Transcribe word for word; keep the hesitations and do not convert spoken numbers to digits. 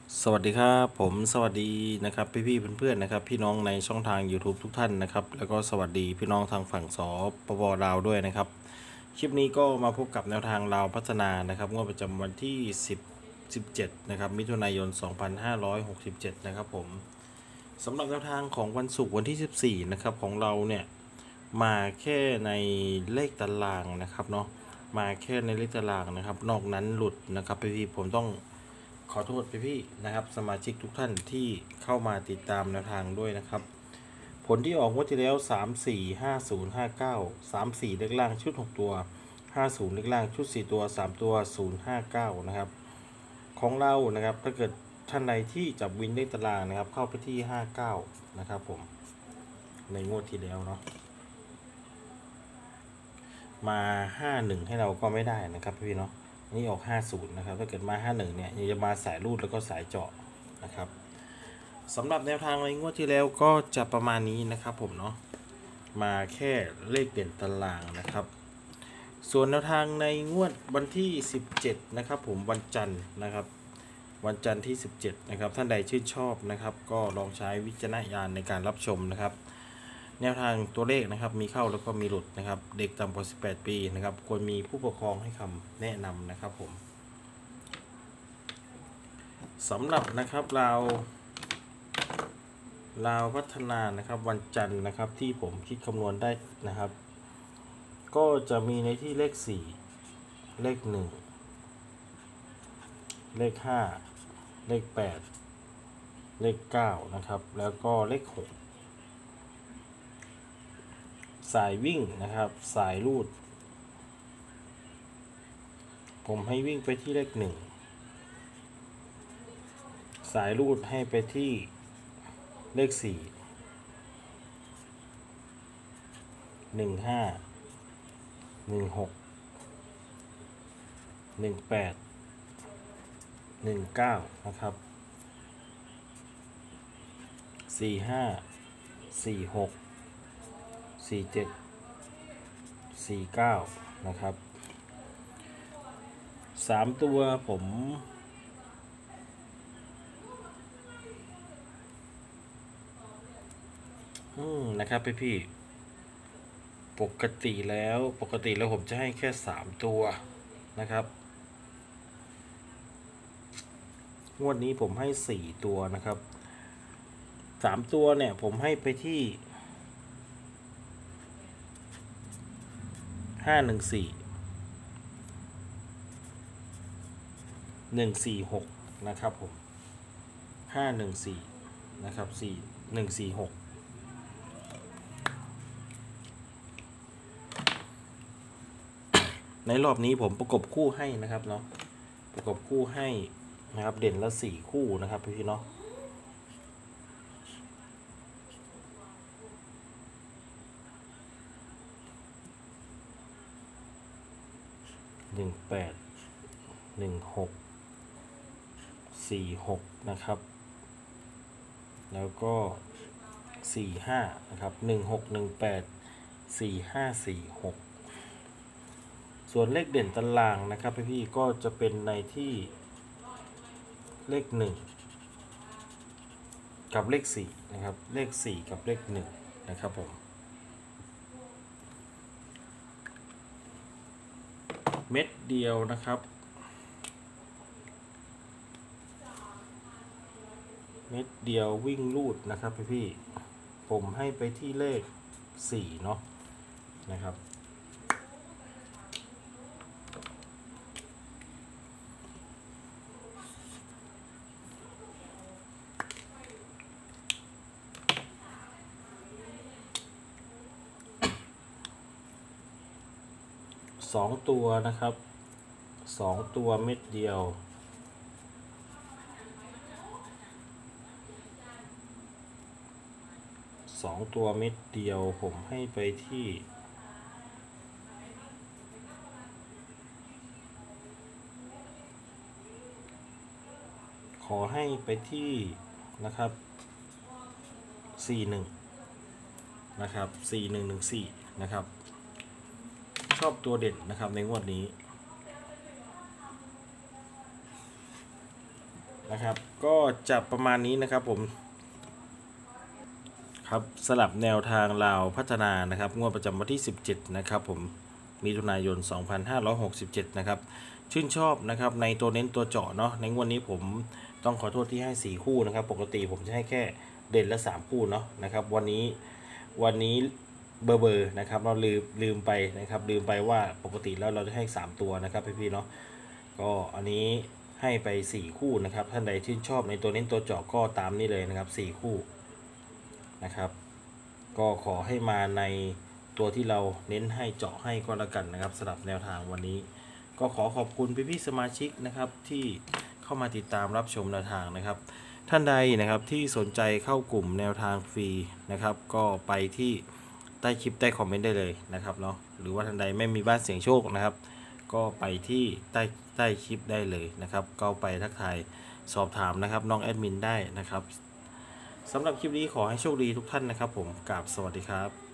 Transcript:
สวัสดีครับผมสวัสดีนะครับพี่พี่เพื่อนๆนะครับพี่น้องในช่องทาง YouTube ทุกท่านนะครับแล้วก็สวัสดีพี่น้องทางฝั่งสปปลาวด้วยนะครับคลิปนี้ก็มาพบกับแนวทางลาวพัฒนานะครับงวดประจำวันที่สิบ สิบเจ็ดนะครับมิถุนายนสองพันห้าร้อยหกสิบเจ็ดนะครับผมสำหรับแนวทางของวันศุกร์วันที่สิบสี่นะครับของเราเนี่ยมาแค่ในเลขตารางนะครับเนาะมาแค่ในเลขตารางนะครับนอกนั้นหลุดนะครับพี่พี่ผมต้องขอโทษพี่พี่นะครับสมาชิกทุกท่านที่เข้ามาติดตามแนวทางด้วยนะครับผลที่ออกงวดที่แล้วสาม สี่ ห้า ศูนย์ ห้า เก้า สาม สี่เลขล่างชุดหกตัวห้าสิบเลขล่างชุดสี่ตัวสามตัวศูนย์ ห้า เก้านะครับของเรานะครับถ้าเกิดท่านใดที่จับวินเลขตารางนะครับเข้าไปที่ห้าเก้านะครับผมในงวดที่แล้วเนาะมาห้าสิบให้เราก็ไม่ได้นะครับพี่เนาะนี่ออกห้าสิบนะครับถ้าเกิดมาห้าสิบเนี่ยจะมาสายรูดแล้วก็สายเจาะนะครับสำหรับแนวทางในงวดที่แล้วก็จะประมาณนี้นะครับผมเนาะมาแค่เลขเด่นตารางนะครับส่วนแนวทางในงวดวันที่สิบเจ็ดนะครับผมวันจันทร์นะครับวันจันทร์ที่สิบเจ็ดนะครับท่านใดชื่นชอบนะครับก็ลองใช้วิจารณญาณในการรับชมนะครับแนวทางตัวเลขนะครับมีเข้าแล้วก็มีหลุดนะครับเด็กต่ำกว่าสิบแปดปีนะครับควรมีผู้ปกครองให้คำแนะนำนะครับผมสำหรับนะครับเราลาวพัฒนานะครับวันจันทร์นะครับที่ผมคิดคำนวณได้นะครับก็จะมีในที่เลขสี่เลขหนึ่งเลขห้าเลขแปดเลขเก้านะครับแล้วก็เลขหกสายวิ่งนะครับสายรูดผมให้วิ่งไปที่เลขหนึ่งสายรูดให้ไปที่เลขสี่หนึ่งห้าหนึ่งหกหนึ่งแปดหนึ่งเก้านะครับสี่ห้าสี่หกสี่เจ็ดสี่เก้านะครับสามตัวผมอืมนะครับพี่พี่ปกติแล้วปกติแล้วผมจะให้แค่สามตัวนะครับงวดนี้ผมให้สี่ตัวนะครับสามตัวเนี่ยผมให้ไปที่ห้าหนึ่งสี่หนึ่งสี่หกนะครับผมห้าหนึ่งสี่นะครับสี่หนึ่งสี่หกในรอบนี้ผมประกบคู่ให้นะครับเนาะประกบคู่ให้นะครับเด่นละสี่คู่นะครับพี่เนาะหนึ่งแปดหนึ่งหกสี่หกนะครับแล้วก็สี่ห้านะครับหนึ่งหกหนึ่งแปดสี่ห้าสี่หกส่วนเลขเด่นตารางนะครับพี่ๆก็จะเป็นในที่เลขหนึ่งกับเลขสี่นะครับเลขสี่กับเลขหนึ่งนะครับผมเม็ดเดียวนะครับเม็ดเดียววิ่งลูดนะครับพี่ๆผมให้ไปที่เลขสี่เนาะนะครับสองตัวนะครับสองตัวเม็ดเดียวสองตัวเม็ดเดียวผมให้ไปที่ขอให้ไปที่นะครับสี่หนึ่งนะครับสี่หนึ่งหนึ่งสี่นะครับชอบตัวเด่นนะครับในงวดนี้นะครับก็จะประมาณนี้นะครับผมครับสลับแนวทางลาวพัฒนานะครับงวดประจำวันที่สิบเจ็ดนะครับผมมิถุนายนสองพันห้าร้อยหกสิบเจ็ดนะครับชื่นชอบนะครับในตัวเน้นตัวเจาะเนาะในงวดนี้ผมต้องขอโทษที่ให้สี่คู่นะครับปกติผมจะให้แค่เด่นละสามคู่เนาะนะครับวันนี้วันนี้เบอร์เบอร์นะครับเราลืมลืมไปนะครับลืมไปว่าปกติแล้วเราจะให้สามตัวนะครับพี่ๆเนาะก็อันนี้ให้ไปสี่คู่นะครับท่านใดชื่นชอบในตัวเน้นตัวเจาะก็ตามนี้เลยนะครับสี่คู่นะครับก็ขอให้มาในตัวที่เราเน้นให้เจาะให้ก็แล้วกันนะครับสำหรับแนวทางวันนี้ก็ขอขอบคุณพี่ๆสมาชิกนะครับที่เข้ามาติดตามรับชมแนวทางนะครับท่านใดนะครับที่สนใจเข้ากลุ่มแนวทางฟรีนะครับก็ไปที่ใต้คลิปใต้คอมเมนต์ได้เลยนะครับเนาะหรือว่าท่านใดไม่มีบ้านเสียงโชคนะครับก็ไปที่ใต้ใต้คลิปได้เลยนะครับก็ไปทักทายสอบถามนะครับน้องแอดมินได้นะครับสำหรับคลิปนี้ขอให้โชคดีทุกท่านนะครับผมกราบสวัสดีครับ